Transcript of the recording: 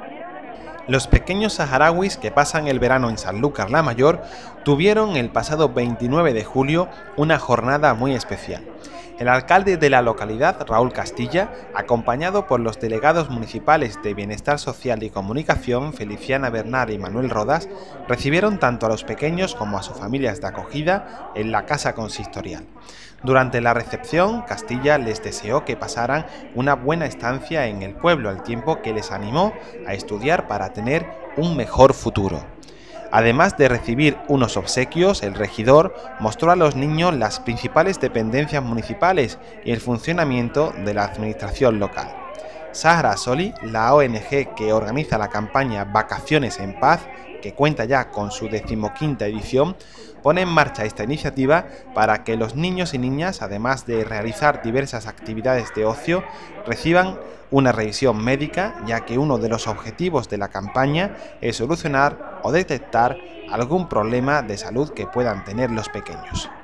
Los pequeños saharauis que pasan el verano en Sanlúcar la Mayor tuvieron el pasado 29 de julio una jornada muy especial. El alcalde de la localidad, Raúl Castilla, acompañado por los delegados municipales de Bienestar Social y Comunicación, Feliciana Bernal y Manuel Rodas, recibieron tanto a los pequeños como a sus familias de acogida en la casa consistorial. Durante la recepción, Castilla les deseó que pasaran una buena estancia en el pueblo, al tiempo que les animó a estudiar para tener un mejor futuro. Además de recibir unos obsequios, el regidor mostró a los niños las principales dependencias municipales y el funcionamiento de la administración local. Sahara Soli, la ONG que organiza la campaña Vacaciones en Paz, que cuenta ya con su 15ª edición, pone en marcha esta iniciativa para que los niños y niñas, además de realizar diversas actividades de ocio, reciban una revisión médica, ya que uno de los objetivos de la campaña es solucionar o detectar algún problema de salud que puedan tener los pequeños.